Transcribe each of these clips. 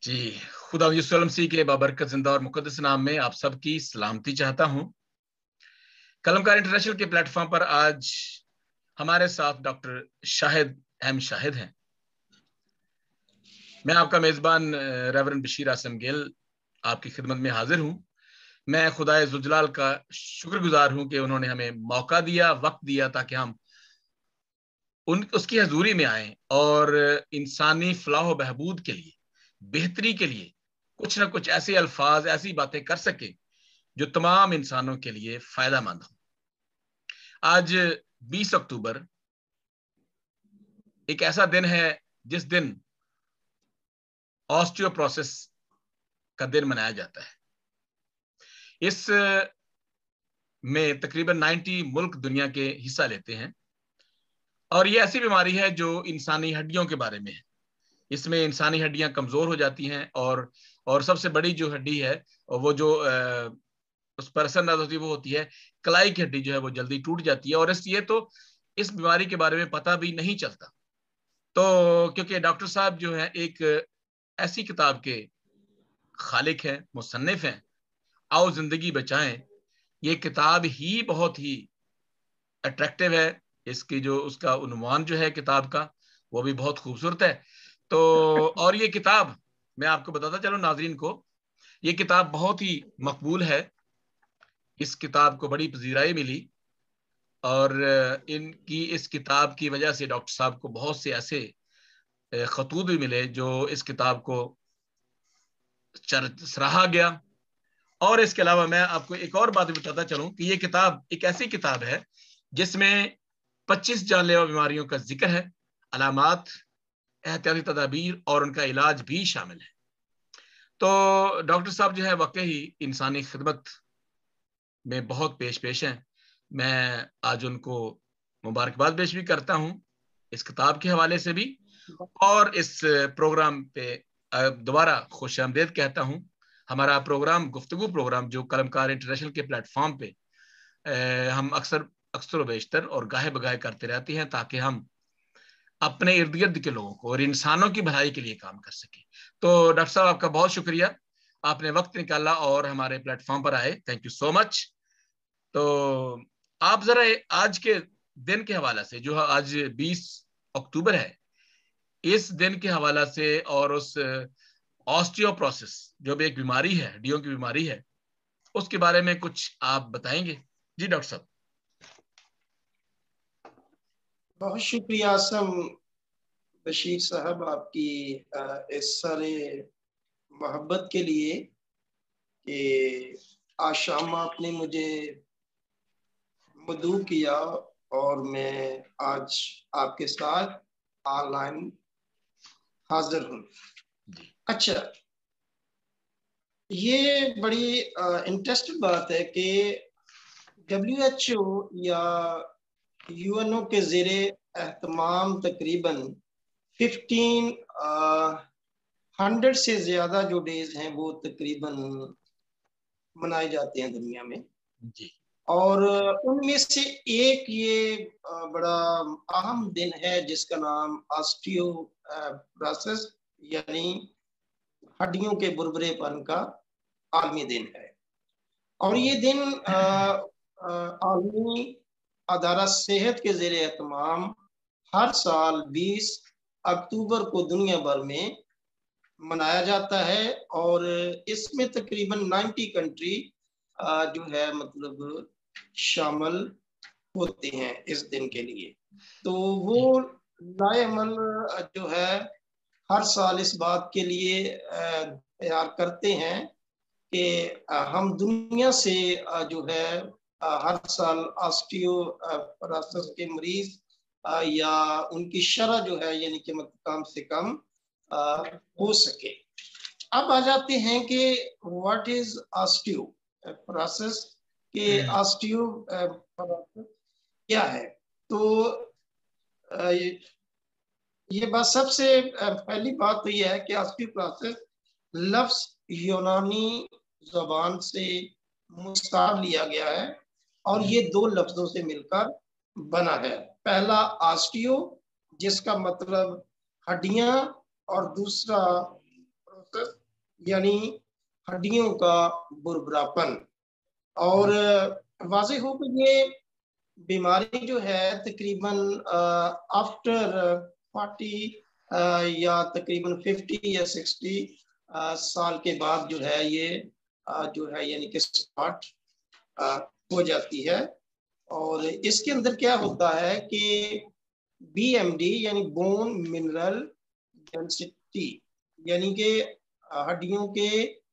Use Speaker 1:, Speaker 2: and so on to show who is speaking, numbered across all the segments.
Speaker 1: जी, खुदा यीशु मसीह के बाबरकत जिंदा और मुकद्दस नाम में आप सबकी सलामती चाहता हूं। कलमकार इंटरनेशनल के प्लेटफॉर्म पर आज हमारे साथ डॉक्टर शाहिद अहम शाहिद हैं। मैं आपका मेजबान रेवरेंड बशीर आसम गिल आपकी खिदमत में हाजिर हूं। मैं खुदाए जुजलाल का शुक्रगुजार हूं कि उन्होंने हमें मौका दिया, वक्त दिया, ताकि हम उसकी हजूरी में आए और इंसानी फलाह बहबूद के लिए, बेहतरी के लिए कुछ ना कुछ ऐसे अल्फाज, ऐसी बातें कर सके जो तमाम इंसानों के लिए फायदा मंद हो। आज 20 अक्टूबर एक ऐसा दिन है जिस दिन ऑस्टियोप्रोसिस का दिन मनाया जाता है। इस में तकरीबन 90 मुल्क दुनिया के हिस्सा लेते हैं और ये ऐसी बीमारी है जो इंसानी हड्डियों के बारे में है। इसमें इंसानी हड्डियां कमजोर हो जाती हैं और सबसे बड़ी जो हड्डी है वो जो उस पर असरअंदाज होती है वो होती है कलाई की हड्डी, जो है वो जल्दी टूट जाती है। और इसलिए तो इस बीमारी के बारे में पता भी नहीं चलता। तो क्योंकि डॉक्टर साहब जो है एक ऐसी किताब के खालिक हैं, मुसन्निफ हैं, आओ जिंदगी बचाएं, ये किताब ही बहुत ही अट्रैक्टिव है। इसकी जो उसका उन्वान जो है किताब का वो भी बहुत खूबसूरत है। तो और ये किताब मैं आपको बताता चलूं नाजरीन को, ये किताब बहुत ही मकबूल है। इस किताब को बड़ी पजीराई मिली और इनकी इस किताब की वजह से डॉक्टर साहब को बहुत से ऐसे खतूत भी मिले जो इस किताब को सराहा गया। और इसके अलावा मैं आपको एक और बात भी बताता चलूं कि ये किताब एक ऐसी किताब है जिसमें 25 जानलेवा बीमारियों का जिक्र है, अलामात, एहतियाती तदाबीर और उनका इलाज भी शामिल है। तो डॉक्टर साहब जो है वाकई इंसानी खिदमत में बहुत पेश हैं। मैं आज उनको मुबारकबाद पेश भी करता हूं इस किताब के हवाले से भी, और इस प्रोग्राम पे दोबारा खुश आमदेद कहता हूं। हमारा प्रोग्राम, गुफ्तगू प्रोग्राम, जो कलमकार इंटरनेशनल के प्लेटफॉर्म पे हम अक्सर बेशतर और गाहे बगाहे करते रहते हैं ताकि हम अपने इर्द गिर्द के लोगों को और इंसानों की भलाई के लिए काम कर सके। तो डॉक्टर साहब आपका बहुत शुक्रिया, आपने वक्त निकाला और हमारे प्लेटफॉर्म पर आए। Thank you so much. तो आप जरा आज के दिन के हवाला से, जो आज 20 अक्टूबर है, इस दिन के हवाला से और उस ऑस्टियोप्रोसिस जो भी एक बीमारी है, हड्डियों की बीमारी है, उसके बारे में कुछ आप बताएंगे? जी डॉक्टर साहब।
Speaker 2: बहुत शुक्रिया आसम बशीर साहब, आपकी इस सारे मोहब्बत के लिए कि आज शाम आपने मुझे मदऊ किया और मैं आज आपके साथ ऑनलाइन हाजिर हूँ। अच्छा, ये बड़ी इंटरेस्टिंग बात है कि WHO या UNO के ज़ेरे एहतमाम तकरीबन 1500 से ज्यादा जो डेज हैं वो तकरीबन मनाए जाते हैं दुनिया में
Speaker 1: जी।
Speaker 2: और उनमें से एक ये बड़ा अहम दिन है जिसका नाम ऑस्टियोप्रोसिस यानी हड्डियों के बुरबुरेपन का आलमी दिन है। और ये दिन आलमी अदारा सेहत के ज़ेरे एहतमाम हर साल 20 अक्टूबर को दुनिया भर में मनाया जाता है और इसमें तकरीबन 90 कंट्री जो है मतलब शामिल होते हैं इस दिन के लिए। तो वो लाएमल जो है हर साल इस बात के लिए तैयार करते हैं कि हम दुनिया से जो है हर साल ऑस्टियोपोरोसिस के मरीज या उनकी शरह जो है यानी कि मतलब कम से कम हो सके। अब आ जाते हैं कि व्हाट इज ऑस्टियोपोरोसिस के ऑस्टियोपोरोसिस क्या है। तो ये बात सबसे पहली बात तो यह है कि ऑस्टियोपोरोसिस लफ्ज यूनानी जबान से मुस्तार लिया गया है और ये दो लफ्जों से मिलकर बना है। पहला ऑस्टियो जिसका मतलब हड्डियां और दूसरा प्रोसेस यानी हड्डियों का बुरबुरापन। और वाज़ेह हो कि ये बीमारी जो है तकरीबन आफ्टर 40 या तकरीबन 50 या 60 साल के बाद जो है ये जो है यानी कि स्टार्ट हो जाती है। और इसके अंदर क्या होता है कि BMD यानी बोन मिनरल डेंसिटी, यानी कि हड्डियों के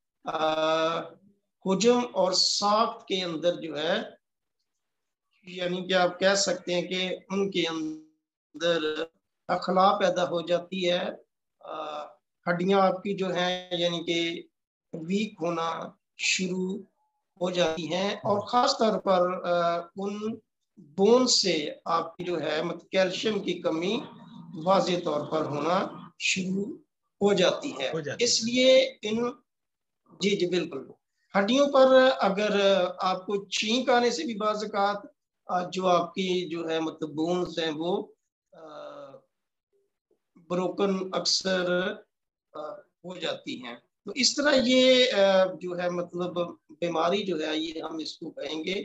Speaker 2: हुजम और साख्त के अंदर जो है, यानी कि आप कह सकते हैं कि उनके अंदर अखला पैदा हो जाती है। हड्डियां आपकी जो है यानी कि वीक होना शुरू हो जाती हैं, और ख़ास तौर पर उन बोन से आपकी जो है मतलब कैल्शियम की कमी वाज़ेह तौर पर होना शुरू हो जाती है।
Speaker 1: हो जाती है।
Speaker 2: इसलिए इन जी जी बिल्कुल, हड्डियों पर अगर आपको छींक आने से भी बाज़ औक़ात जो आपकी जो है मतलब बोन्स हैं वो ब्रोकन अक्सर हो जाती हैं। तो इस तरह ये जो है मतलब बीमारी जो है ये हम इसको कहेंगे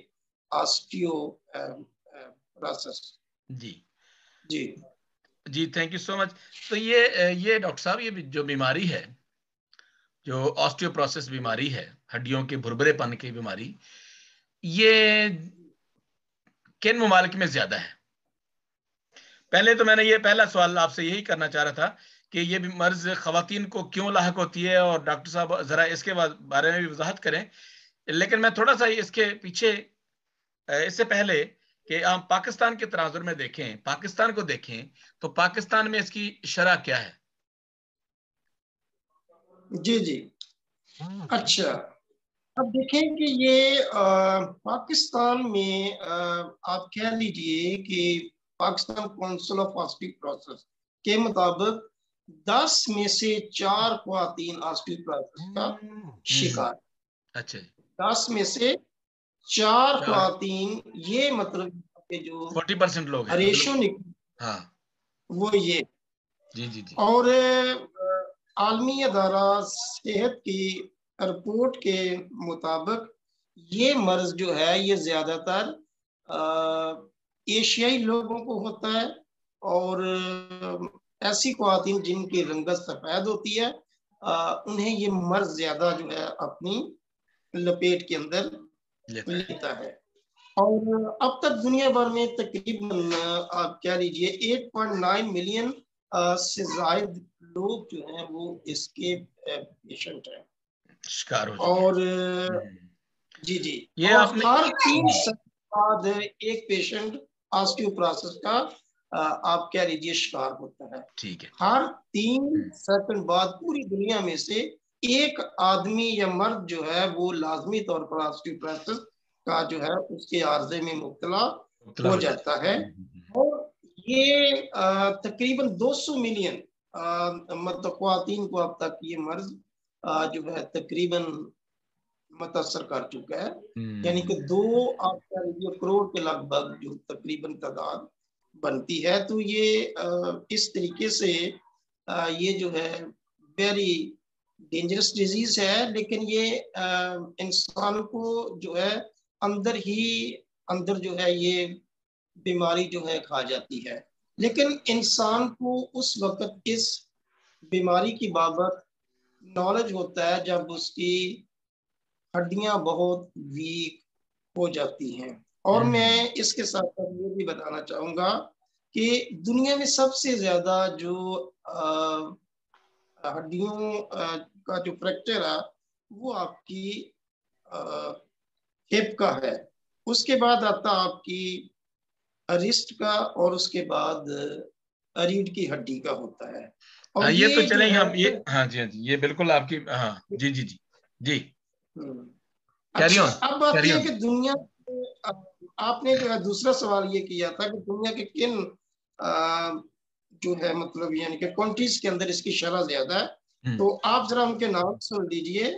Speaker 2: ऑस्टियोप्रोसिस।
Speaker 1: जी
Speaker 2: जी
Speaker 1: जी, थैंक यू सो मच। तो ये डॉक्टर साहब, ये जो बीमारी है, जो ऑस्टियोप्रोसिस बीमारी है, हड्डियों के भुरभुरेपन की बीमारी, ये किन ममालिक में ज्यादा है? पहले तो मैंने ये पहला सवाल आपसे यही करना चाह रहा था कि ये भी मर्ज खवातीन को क्यों लाहक होती है, और डॉक्टर साहब जरा इसके बारे में भी वजाहत करें। लेकिन मैं थोड़ा सा इसके पीछे, इससे पहले कि हम पाकिस्तान के तनाजुर में देखें, पाकिस्तान को देखें, तो पाकिस्तान में इसकी शरह क्या है?
Speaker 2: जी जी, अच्छा, अब देखें कि ये पाकिस्तान में आप कह लीजिए कि पाकिस्तान काउंसिल ऑफ ऑस्टियोप्रोसिस के मुताबिक 10 में से 4 ख्वातीन ऑस्टियोप्रोसिस का शिकार।
Speaker 1: अच्छा,
Speaker 2: 10 में से 4
Speaker 1: 4,
Speaker 2: ख्वातीन, ये मतलब कि जो
Speaker 1: 40% लोग हैं
Speaker 2: रेशो
Speaker 1: मतलब।
Speaker 2: निकली
Speaker 1: हाँ,
Speaker 2: वो ये।
Speaker 1: जी जी जी।
Speaker 2: और आलमी अदारा सेहत की रिपोर्ट के मुताबिक ये मर्ज जो है ये ज्यादातर एशियाई लोगों को होता है, और ऐसी ख्वातीन जिनकी रंगत सफेद होती है उन्हें ये मर्ज ज्यादा जो है अपनी लपेट के अंदर लेता है। और अब तक दुनिया भर में तकरीबन आप कह लीजिए 8.9 मिलियन से जायद लोग जो हैं वो इसके पेशेंट हैं।
Speaker 1: शिकार हो चुके
Speaker 2: और
Speaker 1: हैं।
Speaker 2: जी जी,
Speaker 1: ये
Speaker 2: और
Speaker 1: आपने,
Speaker 2: हर 3 साल बाद एक पेशेंट ऑस्टियोप्रोसिस का आप कह लीजिए शिकार होता है।
Speaker 1: ठीक है।
Speaker 2: हर 3 सेकंड बाद पूरी दुनिया में से एक आदमी या मर्द जो है वो लाजमी तौर पर ऑस्टियोप्रोसिस का जो है उसके आर्जे में मुब्तला हो जाता है। और ये तकरीबन 200 मिलियन मतलब ख्वातीन को अब तक ये मर्ज जो है तकरीबन मुतासर कर चुका है। यानी कि 2 करोड़ के लगभग जो तकरीबन तादाद बनती है। तो ये इस तरीके से ये जो है वेरी डेंजरस डिजीज है, लेकिन ये इंसान को जो है अंदर ही अंदर जो है ये बीमारी जो है खा जाती है। लेकिन इंसान को उस वक्त इस बीमारी की बाबत नॉलेज होता है जब उसकी हड्डियां बहुत वीक हो जाती हैं। और मैं इसके साथ साथ ये भी बताना चाहूंगा कि दुनिया में सबसे ज्यादा जो हड्डियों का जो फ्रैक्चर है वो आपकी हिप का है। उसके बाद आता आपकी रिस्ट का, और उसके बाद रीढ़ की हड्डी का होता है।
Speaker 1: हाँ,
Speaker 2: और
Speaker 1: ये तो
Speaker 2: ये जो
Speaker 1: चलेंगे
Speaker 2: है
Speaker 1: हम, ये, हाँ जी, हाँ जी, ये बिल्कुल आपकी, हाँ जी जी जी जी। कैरी
Speaker 2: अच्छा,
Speaker 1: ऑन,
Speaker 2: अब बात
Speaker 1: कैरी
Speaker 2: यह है
Speaker 1: ऑन।
Speaker 2: कि दुनिया, आपने जो है दूसरा सवाल ये किया था कि दुनिया के किन जो है मतलब यानी कि कंट्रीज के अंदर इसकी शरह ज्यादा है। तो आप जरा उनके नाम सुन लीजिए।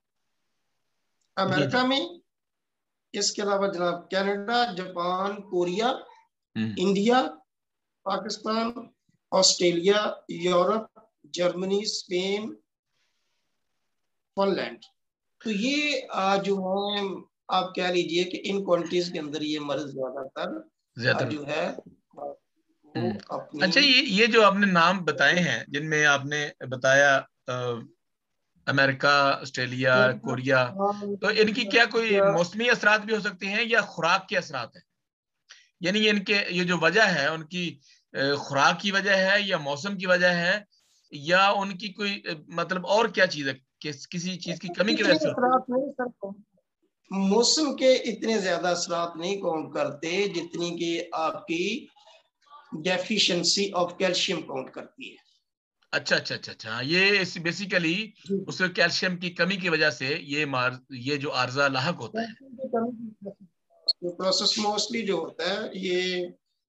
Speaker 1: जी जी।
Speaker 2: अमेरिका में, इसके अलावा जनाब Canada, Japan, Korea, India, Pakistan, Australia, Europe, Germany, Spain, Finland. तो ये जो है आप कह लीजिए कि इन कंट्रीज के अंदर ये मर्ज ज्यादातर जो है वो अपनी।
Speaker 1: अच्छा, ये जो आपने नाम बताए हैं, जिनमें आपने बताया अमेरिका, ऑस्ट्रेलिया, कोरिया, तो इनकी क्या कोई मौसमी असरात भी हो सकते हैं या खुराक के असरात है? यानी इनके ये जो वजह है उनकी खुराक की वजह है या मौसम की वजह है या उनकी कोई मतलब और क्या चीज है, किसी चीज की कमी की वजह
Speaker 2: इतने
Speaker 1: से?
Speaker 2: असरात नहीं सर, मौसम के इतने ज्यादा असरात नहीं काउंट करते जितनी कि आपकी डेफिशिएंसी ऑफ कैल्शियम काउंट करती है।
Speaker 1: अच्छा अच्छा अच्छा अच्छा, ये बेसिकली उसके कैल्शियम की कमी की वजह से ये जो आर्जा लाहक होता है।
Speaker 2: प्रोसेस मोस्टली जो होता है ये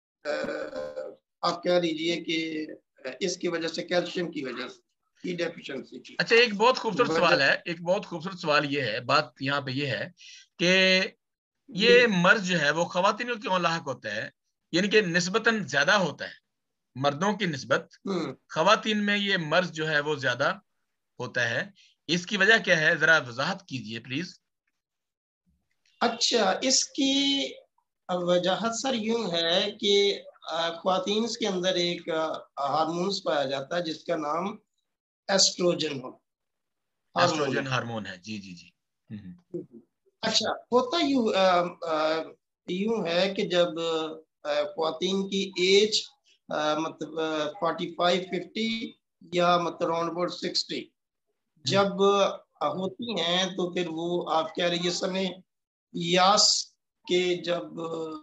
Speaker 2: आप कह लीजिए कि इसकी वजह से, कैल्शियम की वजह से, की डेफिशिएंसी की
Speaker 1: अच्छा, एक बहुत खूबसूरत
Speaker 2: वजह।
Speaker 1: सवाल है, एक बहुत खूबसूरत सवाल ये है, बात यहाँ पे ये है कि
Speaker 2: जी।
Speaker 1: ये मर्ज जो है वो खवातीन को क्यों लाहक होता है, यानी कि निस्बतन ज्यादा होता है मर्दों की निस्बत, खवातीन में ये मर्ज जो है वो ज्यादा होता है, इसकी वजह क्या है, जरा वजाहत कीजिए प्लीज।
Speaker 2: अच्छा, इसकी वजह सर यूं है कि ख्वातीन के अंदर एक हार्मोन्स पाया जाता है जिसका नाम एस्ट्रोजन हार्मोन
Speaker 1: एस्ट्रोजन
Speaker 2: है।
Speaker 1: हार्मोन है, जी जी जी।
Speaker 2: अच्छा, होता यूं है कि जब ख्वातीन की एज मतलब 45-50 या मतलब अराउंड अबाउट 60 जब होती हैं तो फिर वो आप कह रही समय यास के जब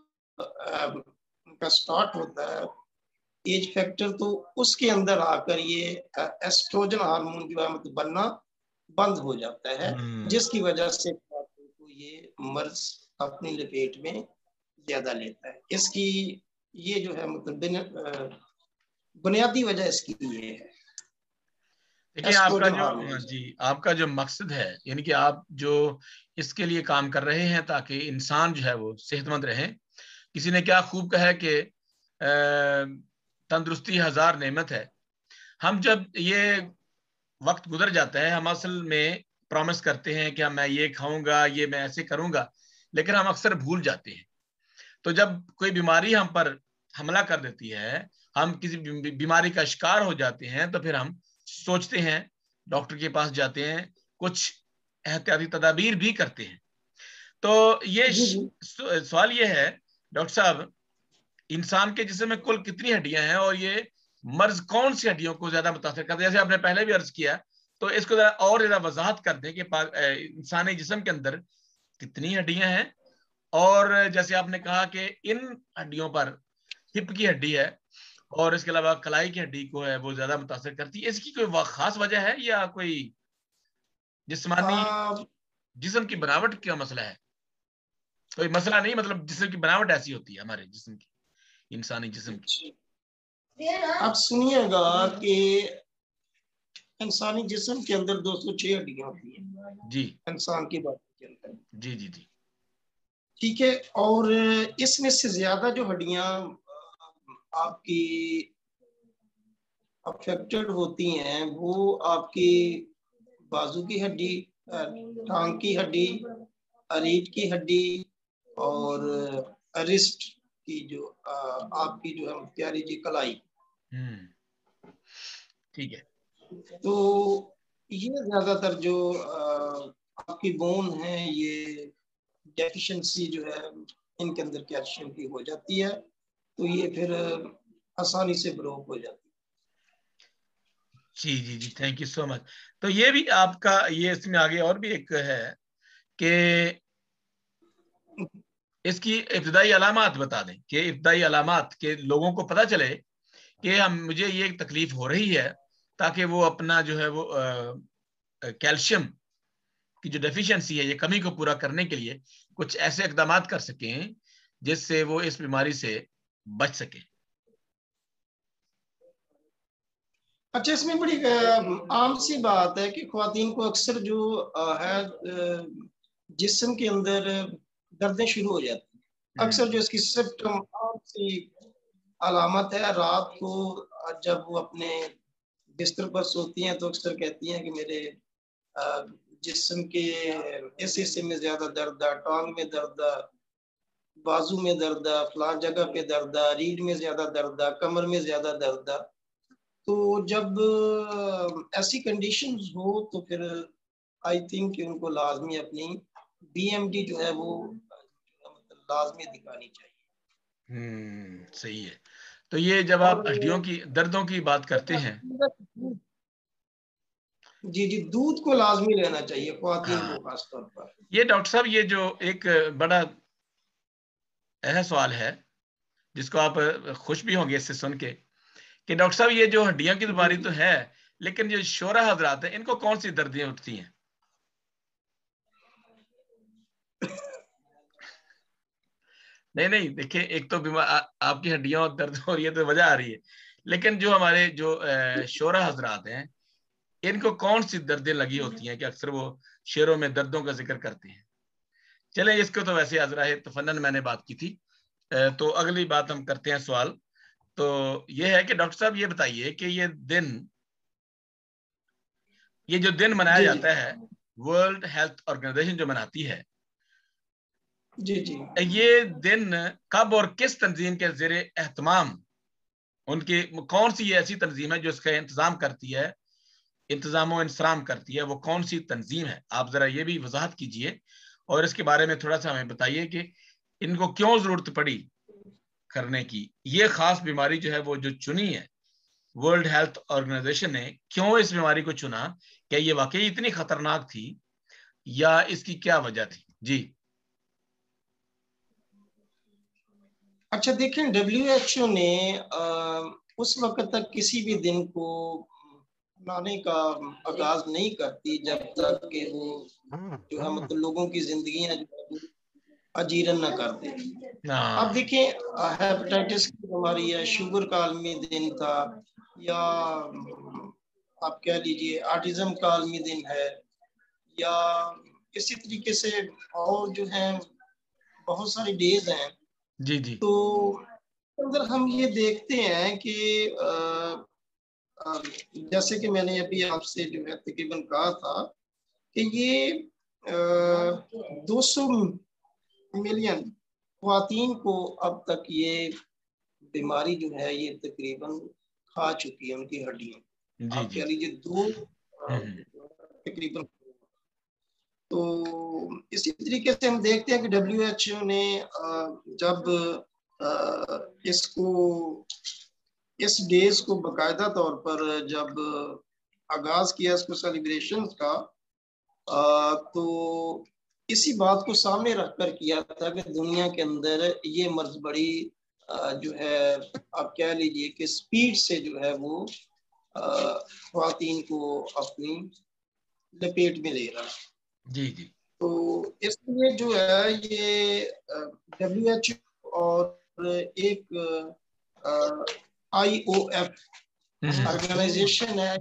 Speaker 2: उनका स्टार्ट होता है एज फैक्टर, तो उसके अंदर आकर ये एस्ट्रोजन हार्मोन जो है मतलब बनना बंद हो जाता है, जिसकी वजह से को ये मर्ज अपनी लपेट में ज्यादा लेता है। इसकी ये जो है मतलब बुनियादी वजह इसकी ये है
Speaker 1: देखिए, आपका
Speaker 2: एस्ट्रोजन
Speaker 1: जो,
Speaker 2: हार्मोन।
Speaker 1: हाँ जी, आपका जो मकसद है, यानी कि आप जो इसके लिए काम कर रहे हैं ताकि इंसान जो है वो सेहतमंद रहे। किसी ने क्या खूब कहा है कि तंदुरुस्ती हजार नेमत है। हम जब ये वक्त गुजर जाता है, हम असल में प्रॉमिस करते हैं कि मैं ये खाऊंगा, ये मैं ऐसे करूंगा, लेकिन हम अक्सर भूल जाते हैं। तो जब कोई बीमारी हम पर हमला कर देती है, हम किसी बीमारी का शिकार हो जाते हैं, तो फिर हम सोचते हैं, डॉक्टर के पास जाते हैं, कुछ एहतियाती तदाबीर भी करते हैं। तो ये
Speaker 2: जी जी
Speaker 1: सवाल ये है डॉक्टर साहब, इंसान के जिस्म में कुल कितनी हड्डियां हैं और ये मर्ज कौन सी हड्डियों को ज्यादा मुतासर करते हैं? जैसे आपने पहले भी अर्ज किया, तो इसको जरा और ज्यादा वजाहत कर दें कि इंसानी जिस्म के अंदर कितनी हड्डियां हैं, और जैसे आपने कहा कि इन हड्डियों पर हिप की हड्डी है और इसके अलावा कलाई की हड्डी को है वो ज्यादा मुतासर करती है, इसकी कोई खास वजह है या कोई जिस्मानी जिस्म की बनावट का मसला है? कोई मसला नहीं, मतलब जिस्म की बनावट ऐसी होती है हमारे जिस्म की, इंसानी जिस्म की।
Speaker 2: आप सुनिएगा कि इंसानी जिस्म के अंदर 206 हड्डियां होती है
Speaker 1: जी
Speaker 2: इंसान की बात के अंदर।
Speaker 1: जी जी जी।
Speaker 2: ठीक है, और इसमें से ज्यादा जो हड्डियां आपकी अफेक्टेड होती हैं वो आपकी बाजू की हड्डी, टांग की हड्डी, रीढ़ की हड्डी और रिस्ट की जो आपकी जो है क्या लीजिए कलाई।
Speaker 1: ठीक है।
Speaker 2: तो ये ज्यादातर जो आपकी बोन है ये डेफिशिएंसी जो है इनके अंदर कैल्शियम की हो जाती है, तो ये फिर आसानी से ब्रोक हो जाती
Speaker 1: जी जी जी, थैंक यू सो मच। तो ये भी आपका, ये इसमें आगे और भी एक है कि
Speaker 2: है।
Speaker 1: इसकी इब्तदाई अलामात बता दें, कि इब्तदाई अलामात के लोगों को पता चले कि हम मुझे ये तकलीफ हो रही है, ताकि वो अपना जो है वो कैल्शियम की जो डेफिशिएंसी है, ये कमी को पूरा करने के लिए कुछ ऐसे इकदाम कर सकें जिससे वो इस बीमारी से बच सके।
Speaker 2: अच्छा, इसमें बड़ी आम सी बात है कि ख्वातीन को अक्सर जो है जिस्म के अंदर दर्दें शुरू हो जाती हैं। अक्सर जो इसकी सिम्टम आम सी अलामत है, रात को जब वो अपने बिस्तर पर सोती हैं तो अक्सर कहती हैं कि मेरे जिस्म के इस हिस्से में ज्यादा दर्द है, टांग में दर्द है, बाजू में दर्द है, फलां जगह पे दर्द है, रीढ़ में ज्यादा दर्द है, कमर में ज्यादा दर्द है। तो जब ऐसी कंडीशंस हो तो फिर आई थिंक कि उनको लाजमी अपनी बीएमडी जो है वो मतलब लाजमी दिखानी चाहिए।
Speaker 1: सही है। तो ये जब
Speaker 2: और
Speaker 1: आप हड्डियों की दर्दों की बात करते हैं,
Speaker 2: जी जी, दूध को लाजमी लेना चाहिए ख्वातीन को
Speaker 1: हाँ,
Speaker 2: खासतौर पर।
Speaker 1: ये डॉक्टर साहब ये जो एक बड़ा अहम सवाल है जिसको आप खुश भी होंगे इससे सुन के, कि डॉक्टर साहब ये जो हड्डियों की
Speaker 2: जी
Speaker 1: बीमारी तो
Speaker 2: जी।
Speaker 1: है, लेकिन जो शोरा हजरात है इनको कौन सी दर्दें उठती हैं? नहीं नहीं, देखिए, एक तो बीमार आपकी हड्डियों और दर्द हो रही है तो वजह आ रही है, लेकिन जो हमारे जो शोरा हजरात हैं इनको कौन सी दर्दें लगी होती हैं कि अक्सर वो शेरों में दर्दों का जिक्र करते हैं? चले, इसको तो वैसे आजरा है तफन्नन मैंने बात की थी। तो अगली बात हम करते हैं, सवाल तो ये है कि डॉक्टर साहब ये बताइए कि ये जो दिन मनाया
Speaker 2: जी जी
Speaker 1: जाता है, वर्ल्ड हेल्थ ऑर्गेनाइजेशन जो मनाती है,
Speaker 2: जी जी।
Speaker 1: ये दिन कब और किस तंजीम के जेर एहतमाम, उनकी कौन सी ऐसी तंजीम है जो इसका इंतजाम करती है, इंतजाम इंसराम करती है, वो कौन सी तंजीम है? आप जरा ये भी वजाहत कीजिए और इसके बारे में थोड़ा सा हमें बताइए कि इनको क्यों जरूरत पड़ी करने की, ये खास बीमारी जो है वो जो चुनी है वर्ल्ड हेल्थ ऑर्गेनाइजेशन ने, क्यों इस बीमारी को चुना? क्या ये वाकई इतनी खतरनाक थी या इसकी क्या वजह थी? जी।
Speaker 2: अच्छा देखें, डब्ल्यूएचओ ने उस वक्त तक किसी भी दिन को मनाने का आगाज नहीं करती जब तक कि वो जो है मतलब लोगों की जिंदगियां जो है वो अजीरन न कर दे। अब
Speaker 1: हाँ
Speaker 2: देखिए, हेपेटाइटिस की बीमारी है, शुगर का आलमी दिन था, या आप कह लीजिए ऑटिज्म का आलमी दिन है, या इसी तरीके से और जो है बहुत सारी डेज हैं।
Speaker 1: जी जी
Speaker 2: तो अगर हम ये देखते हैं कि अ, जैसे कि मैंने अभी आपसे जो है तकरीबन कहा था कि ये 200 मिलियन ख्वातीन को अब तक ये बीमारी जो है ये तकरीबन खा चुकी है उनकी हड्डियों।
Speaker 1: जी
Speaker 2: आप
Speaker 1: जी
Speaker 2: कह
Speaker 1: जी।
Speaker 2: लीजिए दो
Speaker 1: हम्म
Speaker 2: तकरीबन। तो इसी तरीके से हम देखते हैं कि डब्ल्यूएचओ ने जब इसको इस डेज को बकायदा तौर पर जब आगाज किया इसको सेलिब्रेशन का, तो इसी बात को सामने रखकर किया था कि दुनिया के अंदर ये मर्ज बड़ी जो है आप कह लीजिए कि स्पीड से जो है वो ख्वातीन को अपनी लपेट में ले रहा है।
Speaker 1: जी जी।
Speaker 2: तो इसलिए जो है ये डब्ल्यूएचओ और एक आईओएफ ऑर्गेनाइजेशन है,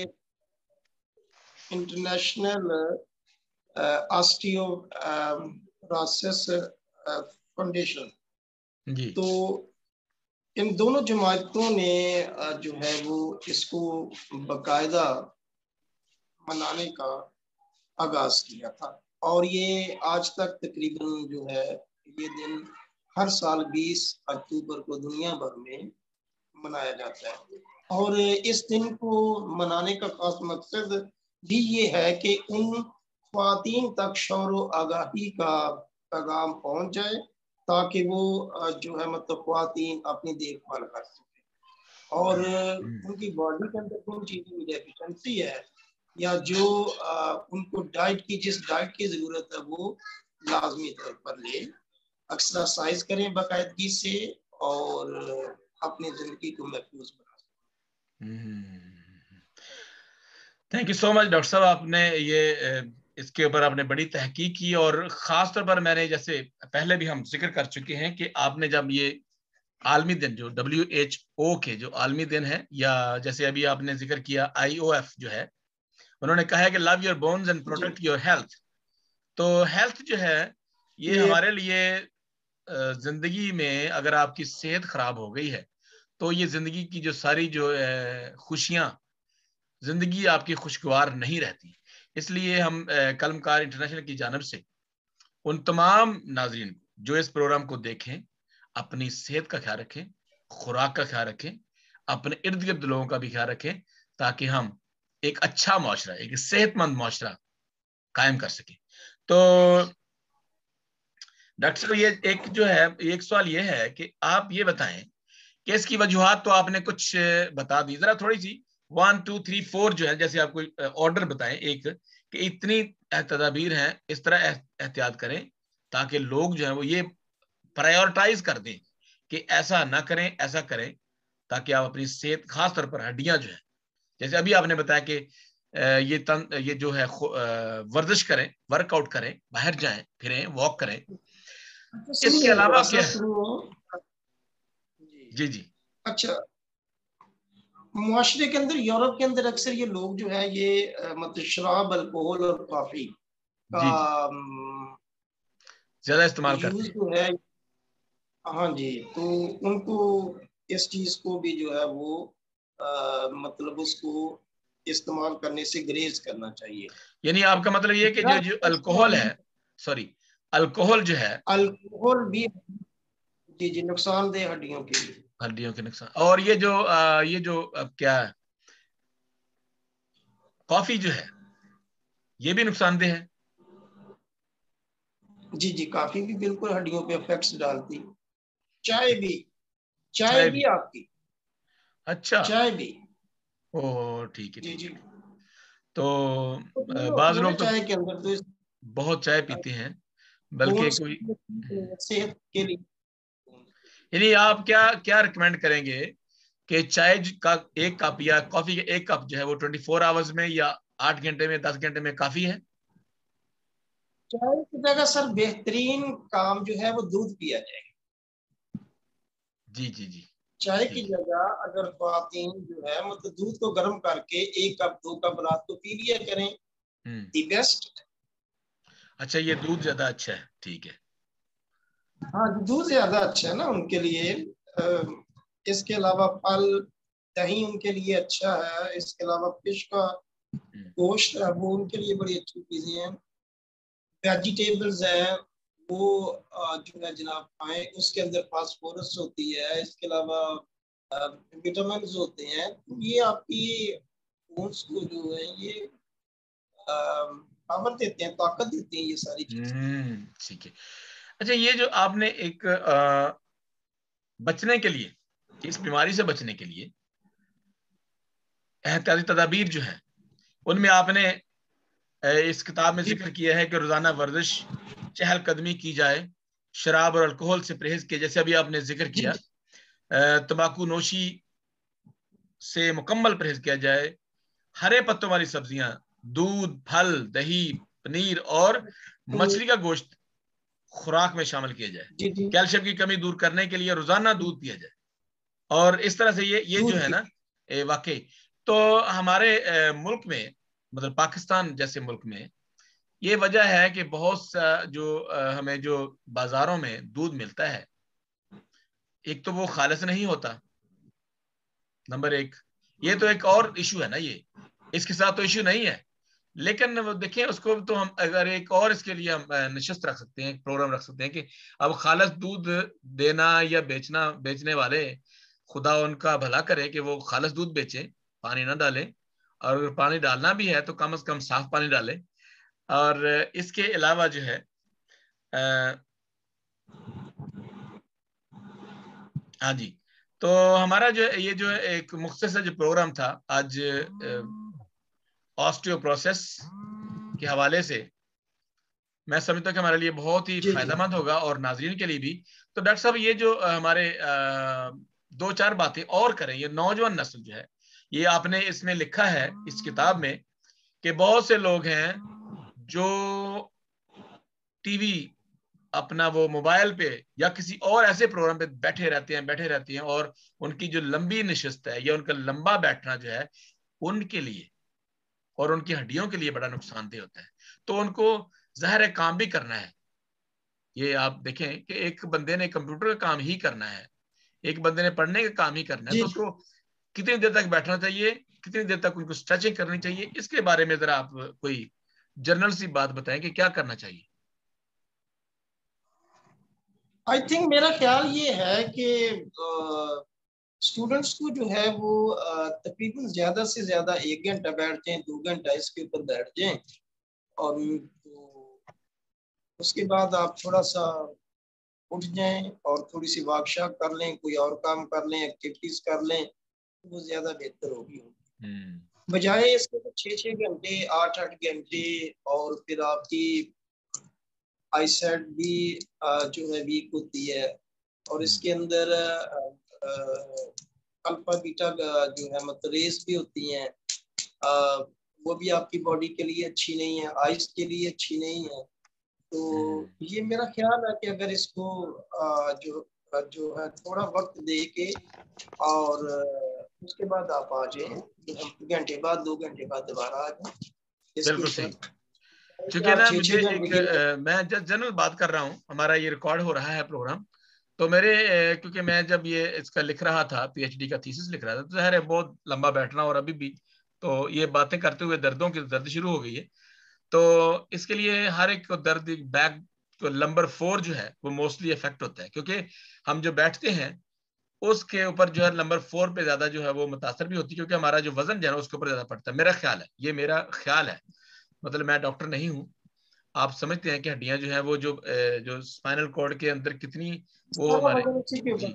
Speaker 2: इंटरनेशनल ऑस्टियोआर्थराइटिस फाउंडेशन।
Speaker 1: जी
Speaker 2: तो इन दोनों जमातों ने जो है वो इसको बकायदा मनाने का आगाज किया था, और ये आज तक तकरीबन जो है ये दिन हर साल 20 अक्टूबर को दुनिया भर में मनाया जाता है। और इस दिन को मनाने का खास मकसद भी ये है कि उन ख्वातीन तक शौर आगाही का पैगाम पहुंच जाए, ताकि वो जो है मतलब ख्वातीन अपनी देखभाल कर सके, और उनकी बॉडी के अंदर कौन चीज़ों की डेफिशिएंसी है, या जो उनको जिस डाइट की जरूरत है वो लाजमी तौर पर ले, एक्सरसाइज करें बाकायदगी से, और अपनी जिंदगी को महफूज बना सकें।
Speaker 1: Thank you so much doctor साहब, आपने ये इसके ऊपर आपने बड़ी तहकीक की, और खास तौर पर मैंने, जैसे पहले भी हम जिक्र कर चुके हैं, कि आपने जब ये आलमी दिन जो WHO के जो आलमी दिन है, या जैसे अभी आपने जिक्र किया IOF जो है, उन्होंने कहा है कि लव योर बोन्स एंड
Speaker 2: जी
Speaker 1: प्रोटेक्ट योर हेल्थ। तो हेल्थ जो है ये
Speaker 2: ये
Speaker 1: हमारे लिए जिंदगी में अगर आपकी सेहत खराब हो गई है तो ये जिंदगी की जो सारी जो खुशियां, जिंदगी आपकी खुशगवार नहीं रहती। इसलिए हम कलमकार इंटरनेशनल की जानिब से उन तमाम नाजरीन को जो इस प्रोग्राम को देखें, अपनी सेहत का ख्याल रखें, खुराक का ख्याल रखें, अपने इर्द गिर्द लोगों का भी ख्याल रखें, ताकि हम एक अच्छा माशरा, एक सेहतमंद माशरा कायम कर सकें। तो डॉक्टर साहब, ये एक जो है, एक सवाल ये है कि आप ये बताएं कि इसकी वजूहात तो आपने कुछ बता दी, जरा थोड़ी सी 1 2 3 4 जो है, जैसे आपको ऑर्डर बताएं एक, कि इतनी तदाबीर हैं, इस तरह एहतियात करें ताकि लोग जो है वो ये प्रायोरिटाइज कर दें कि ऐसा ना करें, ऐसा करें, ताकि आप अपनी सेहत, खास तौर पर हड्डियां जो है, जैसे अभी आपने बताया कि ये जो है वर्जिश करें, वर्कआउट करें, बाहर जाएं, फिरें, वॉक करें। इसके अलावा क्या है? जी जी।
Speaker 2: अच्छा, मुआशरे के अंदर, यूरोप के अंदर अक्सर ये लोग जो है ये मतलब शराब, अल्कोहल और कॉफी का
Speaker 1: जी जी, ज्यादा इस्तेमाल करते
Speaker 2: यूज
Speaker 1: हैं।
Speaker 2: जो है, हाँ जी, तो उनको इस चीज को भी जो है वो मतलब उसको इस्तेमाल करने से ग्रेज करना चाहिए।
Speaker 1: यानी आपका मतलब ये है कि जो जो अल्कोहल है, सॉरी, अल्कोहल जो है,
Speaker 2: अल्कोहल भी जी जी नुकसानदेह हड्डियों के लिए।
Speaker 1: हड्डियों के नुकसान, और ये जो क्या है, कॉफी जो है, ये भी नुकसानदेह है।
Speaker 2: जी जी, काफी भी बिल्कुल हड्डियों पे इफेक्ट्स डालती। चाय भी, चाय
Speaker 1: चाय
Speaker 2: भी
Speaker 1: भी?
Speaker 2: आपकी,
Speaker 1: अच्छा।
Speaker 2: चाय भी।
Speaker 1: ओ ठीक है,
Speaker 2: जी
Speaker 1: ठीक
Speaker 2: जी,
Speaker 1: है, ठीक है। तो
Speaker 2: तो ये होती
Speaker 1: बाज
Speaker 2: है ना
Speaker 1: लोग तो
Speaker 2: चाय के अंदर, तो इस
Speaker 1: बहुत चाय पीते हैं, बल्कि
Speaker 2: बोन्स
Speaker 1: कोई,
Speaker 2: सेहत के लिए।
Speaker 1: यानी आप क्या क्या रिकमेंड करेंगे कि चाय का एक कप या कॉफी का एक कप जो है वो 24 आवर्स में या 8 घंटे में, 10 घंटे में काफी है?
Speaker 2: चाय की जगह सर बेहतरीन काम जो है वो दूध पिया जाए।
Speaker 1: जी जी जी,
Speaker 2: चाय की
Speaker 1: ठीक है।
Speaker 2: जगह अगर ख्वातीन जो है मतलब दूध को गर्म करके 1 कप 2 कप रात को पी लिया करें,
Speaker 1: हम्म।
Speaker 2: The best.
Speaker 1: अच्छा, ये दूध ज्यादा अच्छा है, ठीक है।
Speaker 2: हाँ, दूध ज्यादा अच्छा है ना उनके लिए। अ, इसके अलावा फल, दही उनके लिए अच्छा है। इसके अलावा फिश का
Speaker 1: हम्म।
Speaker 2: गोश्त है वो उनके लिए बड़ी अच्छी चीजें हैं। वेजिटेबल्स हैं वो जो है जनाब खाएं, उसके अंदर फास्फोरस होती है। इसके अलावा विटामिन होते हैं, तो ये आपकी बोन्स को जो है ये पावर देते हैं, ताकत देते हैं ये सारी चीजें।
Speaker 1: ठीक है। अच्छा, ये जो आपने एक बचने के लिए, इस बीमारी से बचने के लिए एहतियाती तदाबीर जो है, उनमें आपने इस किताब में
Speaker 2: जी
Speaker 1: जिक्र किया है कि रोजाना वर्जिश, चहलकदमी की जाए, शराब और अल्कोहल से परहेज किया, जैसे अभी आपने जिक्र
Speaker 2: जी
Speaker 1: किया, तंबाकू नोशी से मुकम्मल परहेज किया जाए, हरे पत्तों वाली सब्जियां, दूध, फल, दही, पनीर और मछली का गोश्त खुराक में शामिल किया जाए,
Speaker 2: जी जी,
Speaker 1: कैल्शियम की कमी दूर करने के लिए रोजाना दूध पिया जाए। और इस तरह से ये जो
Speaker 2: दूध
Speaker 1: है
Speaker 2: पी।
Speaker 1: ना, वाकई, तो हमारे मुल्क में, मतलब पाकिस्तान जैसे मुल्क में, ये वजह है कि बहुत सा जो हमें जो बाजारों में दूध मिलता है, एक तो वो खालिस नहीं होता, नंबर एक। ये तो एक और इशू है ना, ये इसके साथ तो इशू नहीं है, लेकिन वो देखिए, उसको तो हम अगर एक और इसके लिए हम नशस्त रख सकते हैं, एक प्रोग्राम रख सकते हैं कि अब खालिस दूध देना या बेचना, बेचने वाले, खुदा उनका भला करे कि वो खालिस दूध बेचे, पानी ना डालें, और अगर पानी डालना भी है तो कम से कम साफ पानी डालें। और इसके अलावा जो है, हाँ जी, तो हमारा जो ये जो एक मुख्तसर जो प्रोग्राम था आज ऑस्टियोप्रोसेस के हवाले से, मैं समझता हूँ कि हमारे लिए बहुत ही
Speaker 2: जी जी
Speaker 1: फायदेमंद होगा, और नाजरीन के लिए भी। तो डॉक्टर साहब, ये जो हमारे 2 4 बातें और करें, ये नौजवान नस्ल जो है, ये आपने इसमें लिखा है इस किताब में कि बहुत से लोग हैं जो टीवी, अपना वो मोबाइल पे या किसी और ऐसे प्रोग्राम पे बैठे रहते हैं, और उनकी जो लंबी नशिस्त है या उनका लंबा बैठना जो है, उनके लिए और उनकी हड्डियों के लिए बड़ा नुकसानदेह होता है। तो उनको ज़ाहिर है काम भी करना है। ये आप देखें कि एक बंदे ने कंप्यूटर का काम ही करना है, एक बंदे ने पढ़ने का काम ही करना है,
Speaker 2: जी
Speaker 1: तो
Speaker 2: जी।
Speaker 1: उसको कितनी देर तक बैठना चाहिए, कितनी देर तक उनको स्ट्रेचिंग करनी चाहिए, इसके बारे में जरा आप कोई जनरल सी बात बताएं कि क्या करना चाहिए।
Speaker 2: आई थिंक मेरा ख्याल ये है कि स्टूडेंट्स को जो है वो तकरीबन ज्यादा से ज्यादा 1 घंटा बैठ जाएं, 2 घंटा इसके ऊपर बैठ जाएं, और तो उसके बाद आप थोड़ा सा उठ जाएं और थोड़ी सी वर्कशॉप कर लें, कोई और काम कर लें, एक्टिविटीज कर लें, तो वो ज्यादा बेहतर होगी। बजाय इसके तो 6 6 घंटे, 8 8 घंटे, और फिर आपकी आईसाइट भी जो है वीक होती है, और इसके अंदर अल्फा बीटा जो है मतलब रेस भी होती हैं, वो भी आपकी बॉडी के लिए अच्छी नहीं है, आइस के लिए अच्छी नहीं है। तो ये मेरा ख्याल है कि अगर इसको जो जो है थोड़ा वक्त दे के, और उसके बाद आप आ जाए, घंटे बाद 2 घंटे बाद दोबारा आ जाए इसके
Speaker 1: बिल्कुल सही।
Speaker 2: ऊपर।
Speaker 1: क्योंकि
Speaker 2: आप
Speaker 1: ना
Speaker 2: छः
Speaker 1: मुझे
Speaker 2: छः
Speaker 1: एक
Speaker 2: घंटे की
Speaker 1: मैं जनरल बात कर रहा हूँ, हमारा ये रिकॉर्ड हो रहा है प्रोग्राम, तो मेरे क्योंकि मैं जब ये इसका लिख रहा था, पीएचडी का थीसिस लिख रहा था, तो ज़ाहिर है बहुत लंबा बैठना, और अभी भी तो ये बातें करते हुए दर्दों की दर्द शुरू हो गई है। तो इसके लिए हर एक को दर्द, बैक तो नंबर 4 जो है वो मोस्टली इफेक्ट होता है, क्योंकि हम जो बैठते हैं उसके ऊपर जो है नंबर 4 पे ज्यादा जो है वो मुतासर भी होती है, क्योंकि हमारा जो वजन जो है ना उसके ऊपर ज्यादा पड़ता है। मेरा ख्याल है, ये मेरा ख्याल है, मतलब मैं डॉक्टर नहीं हूँ। आप समझते हैं कि हड्डियां जो है वो जो स्पाइनल कॉर्ड के अंदर कितनी वो
Speaker 2: सारा
Speaker 1: हमारे,
Speaker 2: वजन उसी के ऊपर।
Speaker 1: जी।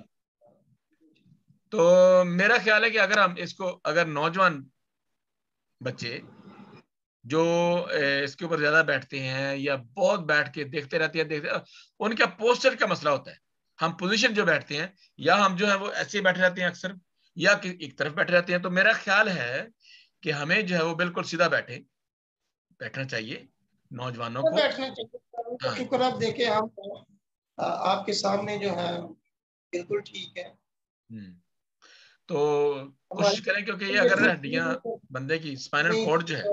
Speaker 1: तो मेरा ख्याल है कि अगर हम इसको, अगर नौजवान बच्चे जो इसके ऊपर ज्यादा बैठते हैं या बहुत बैठ के देखते रहते हैं, उनका पोस्चर का मसला होता है। हम पोजीशन जो बैठते हैं, या हम जो है वो ऐसे बैठे रहते हैं अक्सर, या एक तरफ बैठे रहते हैं। तो मेरा ख्याल है कि हमें जो है वो बिल्कुल सीधा बैठना चाहिए नौजवानों
Speaker 2: तो
Speaker 1: को।
Speaker 2: बैठना चाहिए, तो
Speaker 1: हाँ।
Speaker 2: शुक्र, आप देखे हम आपके सामने जो है बिल्कुल ठीक है।
Speaker 1: हम्म। तो कोशिश
Speaker 2: हमारी
Speaker 1: करें, क्योंकि ये अगर हड्डियां, बंदे की स्पाइनल
Speaker 2: नहीं,
Speaker 1: कॉर्ड जो है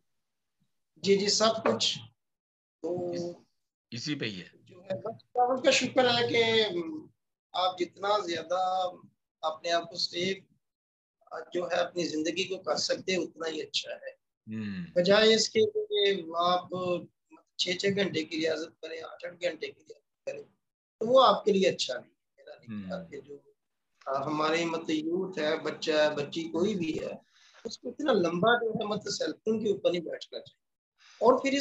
Speaker 2: जी जी, सब कुछ तो
Speaker 1: इस, इसी पे ही है।
Speaker 2: जो है बस खुदा का शुक्र है कि आप जितना ज्यादा अपने आप को सेफ जो है अपनी जिंदगी को कर सकते हैं उतना ही अच्छा है।
Speaker 1: हम्म।
Speaker 2: बजाय इसके कि आप 6 6 घंटे की रियाजत करें, 8 8 घंटे की रियाजत करें, तो वो आपके लिए अच्छा नहीं है। मेरा नहीं ख्याल कि जो हमारे मतलब यूथ है, बच्चा है, बच्ची कोई भी है, उसको इतना लंबा जो है मतलब सेलफोन के ऊपर नहीं बैठना चाहिए। और फिर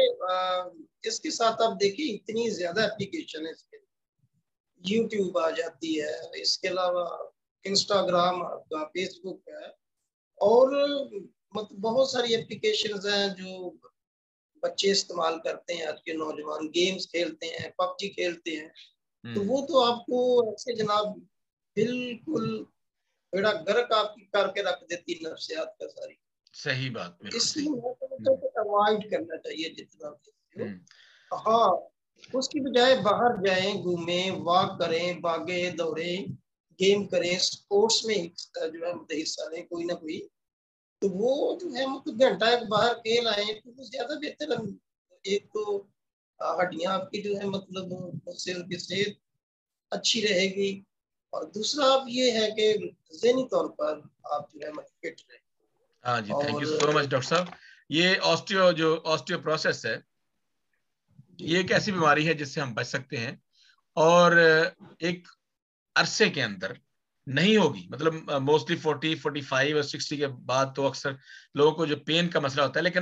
Speaker 2: इसके साथ आप देखिए इतनी ज्यादा एप्लीकेशन है, इसके यूट्यूब आ जाती है, इसके अलावा इंस्टाग्राम, आपका फेसबुक है, और मतलब बहुत सारी एप्लीकेशंस हैं जो बच्चे इस्तेमाल करते हैं। आज के नौजवान गेम्स खेलते हैं, पबजी खेलते हैं, तो वो तो आपको ऐसे जनाब बिल्कुल बेड़ा गर्क आपकी करके रख देती नफ्सियात का सारी।
Speaker 1: सही बात, बिल्कुल सही।
Speaker 2: इसलिए मैं समझता हूँ कि अवॉइड करना चाहिए जितना भी
Speaker 1: हम्म।
Speaker 2: हो। हाँ, उसकी बजाय बाहर जाएं, घूमें, वॉक करें, भागे दौड़े, गेम करें, स्पोर्ट्स में जो है मतलब हिस्सा लें कोई ना कोई, तो वो जो है मतलब घंटा एक बाहर खेल आए तो वो ज्यादा बेहतर है। एक तो हड्डियां आपकी जो है मतलब उससे उनकी सेहत अच्छी रहेगी, और दूसरा आप ये है कि ज़हनी तौर पर आप जो है मतलब फिट रहे।
Speaker 1: हाँ जी, थैंक यू
Speaker 2: और
Speaker 1: सो मच डॉक्टर साहब। ये ऑस्टियो प्रोसेस है,
Speaker 2: जी
Speaker 1: ये एक ऐसी बीमारी है जिससे हम बच सकते हैं, और एक अरसे के अंदर नहीं होगी। मतलब मोस्टली 40 45 और 60 के बाद तो अक्सर लोगों को जो पेन का मसला होता है, लेकिन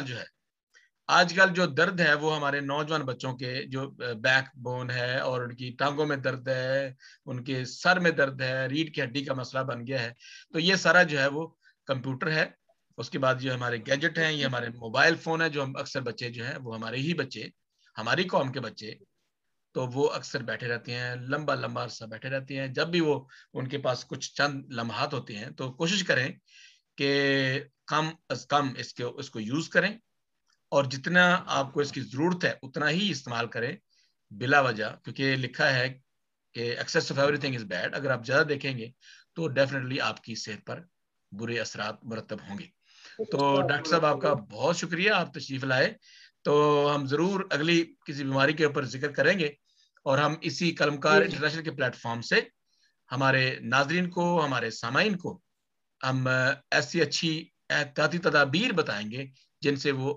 Speaker 1: आजकल जो दर्द है वो हमारे नौजवान बच्चों के जो बैक बोन है, और उनकी टांगों में दर्द है, उनके सर में दर्द है, रीढ़ की हड्डी का मसला बन गया है। तो ये सारा जो है वो कंप्यूटर है। उसके बाद जो हमारे गैजेट हैं, ये हमारे मोबाइल फोन है, जो हम अक्सर बच्चे जो हैं वो हमारे ही बच्चे, हमारी कौम के बच्चे, तो वो अक्सर बैठे रहते हैं, लंबा लंबा अरसा बैठे रहते हैं। जब भी वो उनके पास कुछ चंद लम्हात होते हैं, तो कोशिश करें कि कम अज कम इसको यूज करें, और जितना आपको इसकी जरूरत है उतना ही इस्तेमाल करें, बिला वजह। क्योंकि लिखा है कि excess of everything is bad. अगर आप ज्यादा देखेंगे तो डेफिनेटली आपकी सेहत पर बुरे असरात मुरतब होंगे। तो डॉक्टर साहब, आपका बहुत शुक्रिया, आप तशरीफ लाए। तो हम जरूर अगली किसी बीमारी के ऊपर जिक्र करेंगे, और हम इसी कलमकार इंटरनेशनल के प्लेटफॉर्म से हमारे नाजरीन को, हमारे सामाइन को हम ऐसी अच्छी एहतियाती तदाबीर बताएंगे जिनसे वो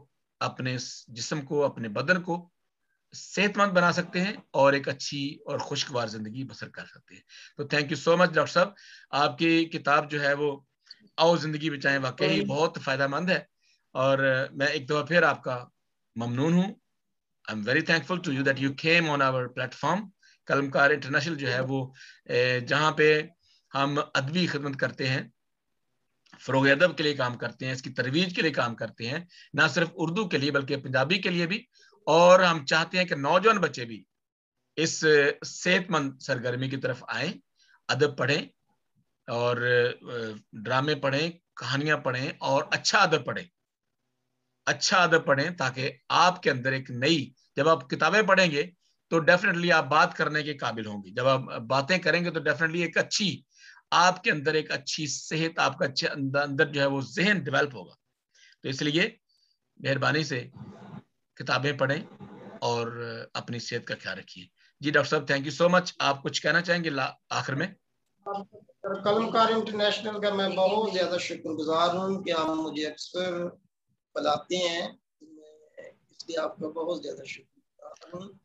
Speaker 1: अपने जिस्म को, अपने बदन को सेहतमंद बना सकते हैं और एक अच्छी और खुशगवार जिंदगी बसर कर सकते हैं। तो thank you so much doctor साहब, आपकी किताब जो है वो आओ जिंदगी बचाएं वाकई बहुत फायदेमंद है, और मैं एक दफा फिर आपका ममनून हूँ। I am very thankful to you that you came on our platform. Kalamkar international जो है वो जहाँ पे हम अदबी खिदमत करते हैं, फरोग अदब के लिए काम करते हैं, इसकी तरवीज के लिए काम करते हैं, ना सिर्फ उर्दू के लिए बल्कि पंजाबी के लिए भी। और हम चाहते हैं कि नौजवान बच्चे भी इस सेहतमंद सरगर्मी की तरफ आए, अदब पढ़ें और ड्रामे पढ़ें, कहानियां पढ़ें और अच्छा अदब पढ़ें, अच्छा अदब पढ़ें, ताकि आपके अंदर एक नई, जब आप किताबें पढ़ेंगे तो डेफिनेटली आप बात करने के काबिल होंगे, जब आप बातें करेंगे तो डेफिनेटली एक अच्छी, आपके अंदर एक अच्छी सेहत, आपका अच्छे अंदर जो है वो जहन डेवलप होगा। तो इसलिए मेहरबानी से किताबें पढ़ें और अपनी सेहत का ख्याल रखिए। जी डॉक्टर साहब, थैंक यू सो मच। आप कुछ कहना चाहेंगे आखिर में?
Speaker 2: कलमकार इंटरनेशनल का मैं बहुत ज्यादा शुक्रगुजार हूँ कि आप मुझे अक्सर बुलाते हैं, इसलिए आपका बहुत ज्यादा शुक्रगुजार हूँ।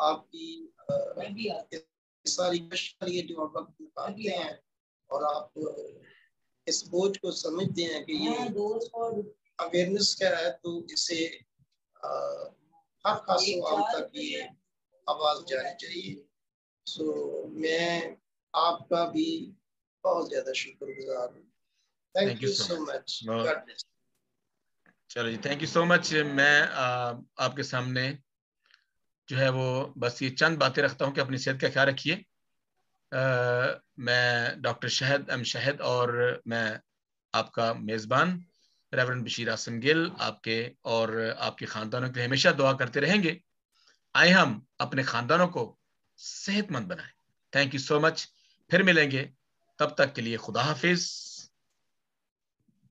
Speaker 2: आपकी सारी लिए जो आप वक्त निकालते हैं और आप इस बोझ को समझते हैं कि ये अवेयरनेस क्या है, तो इसे हर खासों आम तक ये आवाज जानी चाहिए। सो मैं आपका भी बहुत ज्यादा शुक्रगुजार हूँ। Thank you so much.
Speaker 1: चलो जी, थैंक यू सो मच। मैं आपके सामने जो है वो बस ये चंद बातें रखता हूँ कि अपनी सेहत का ख्याल रखिए। मैं डॉक्टर शहद एम शहद और मैं आपका मेज़बान रेवरेंड बशीर आसिम गिल आपके और आपके खानदानों के लिए हमेशा दुआ करते रहेंगे। आए हम अपने खानदानों को सेहतमंद बनाएं। Thank you so much. फिर मिलेंगे, तब तक के लिए खुदा हाफिज।